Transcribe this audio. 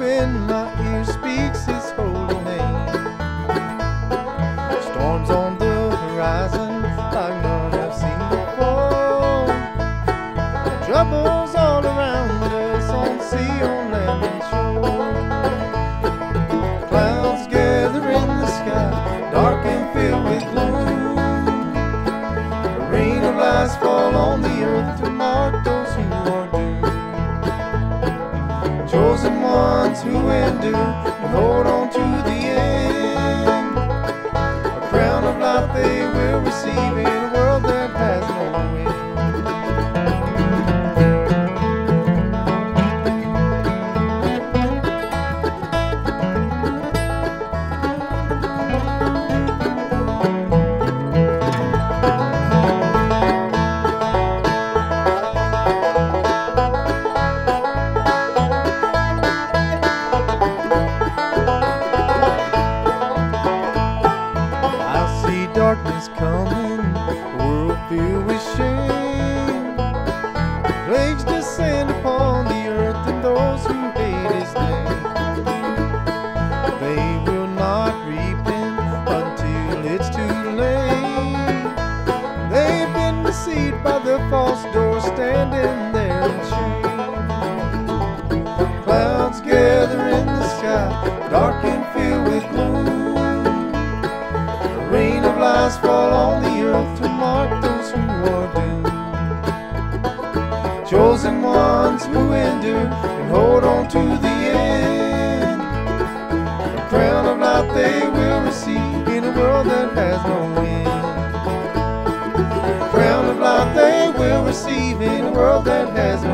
in my ear speaks His holy name. Storms on the horizon like none I've seen before. Troubles all around us on sea, on land and shore. Clouds gather in the sky, dark and filled with gloom. A rain of lies fall on the earth to mark those who are doomed. Chosen ones who endure and hold on to the end. A crown of life they will receive in a world that has no end. Darkness coming, a world filled with shame. Plagues descend upon the earth and those who hate His name. They will not repent until it's too late. They've been deceived by the false door, standing there in shame. Clouds gather in the sky, dark and filled with gloom. Rain of lies fall on the earth to mark those who are doomed. Chosen ones who endure and hold on to the end. A crown of life they will receive in a world that has no end. A crown of life they will receive in a world that has no end.